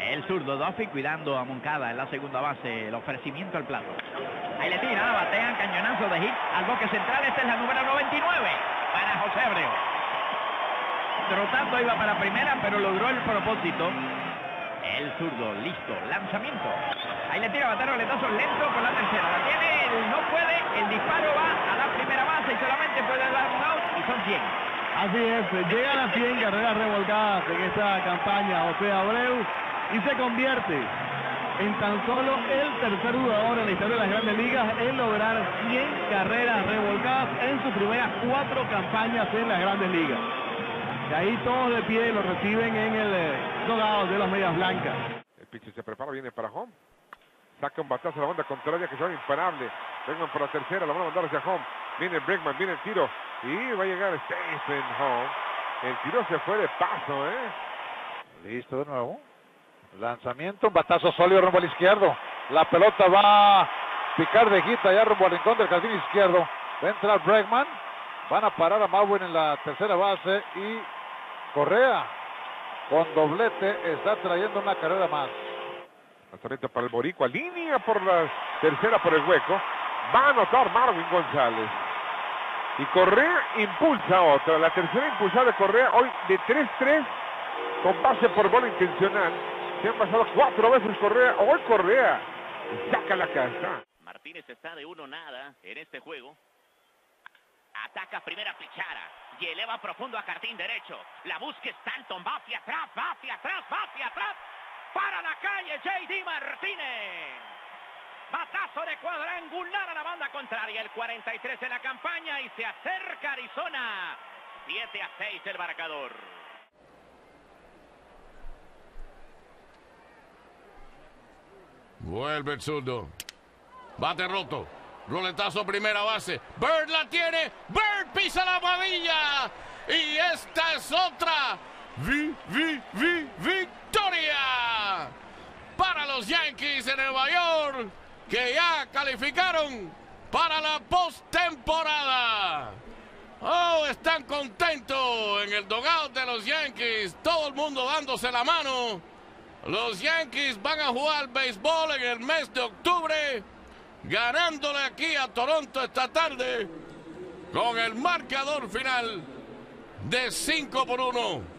El zurdo Duffy cuidando a Moncada en la segunda base. El ofrecimiento al plato. Ahí le tira, batean, cañonazo de hit al bloque central. Esta es la número 99 para José Abreu. Trotando iba para primera, pero logró el propósito. El zurdo, listo, lanzamiento. Ahí le tira, batea roletazo lento por la tercera. La tiene, no puede, el disparo va a la primera base y solamente puede dar un out y son 100. Así es, llega a las 100 carreras revolcadas en esta campaña José Abreu y se convierte en tan solo el tercer jugador en la historia de las Grandes Ligas en lograr 100 carreras revolcadas en sus primeras 4 campañas en las Grandes Ligas. Y ahí todos de pie lo reciben en el dogado de las Medias Blancas. El pitcher se prepara, viene para home. Saca un batazo a la banda contraria que se va imparable. Bregman por la tercera, la van a mandar hacia home. Viene Bregman, viene el tiro. Y va a llegar Stephen home. El tiro se fue de paso, Listo de nuevo. Lanzamiento, un batazo sólido rumbo al izquierdo. La pelota va a picar de hit allá rumbo al rincón del jardín izquierdo. Va a entrar Bregman. Van a parar a Mauer en la tercera base y Correa con doblete está trayendo una carrera más. Lanzamiento para el boricua, línea por la tercera por el hueco. Va a anotar Marwin González. Y Correa impulsa otra. La tercera impulsada de Correa hoy de 3-3 con base por bola intencional. Se han pasado 4 veces Correa. Hoy Correa saca la casa. Martínez está de 1-0 en este juego. Ataca primera pichara y eleva profundo a jardín derecho. La busca Stanton, va hacia atrás, va hacia atrás, va hacia atrás. Para la calle J.D. Martínez. Batazo de cuadrangular a la banda contraria. El 43 en la campaña y se acerca Arizona. 7-6 el marcador. Vuelve el zurdo. Bate roto. Roletazo primera base. Bird la tiene. Bird pisa la bombilla. Y esta es otra. Victoria para los Yankees de Nueva York, que ya calificaron para la postemporada. Oh, están contentos en el dugout de los Yankees. Todo el mundo dándose la mano. Los Yankees van a jugar béisbol en el mes de octubre, ganándole aquí a Toronto esta tarde con el marcador final de 5-1.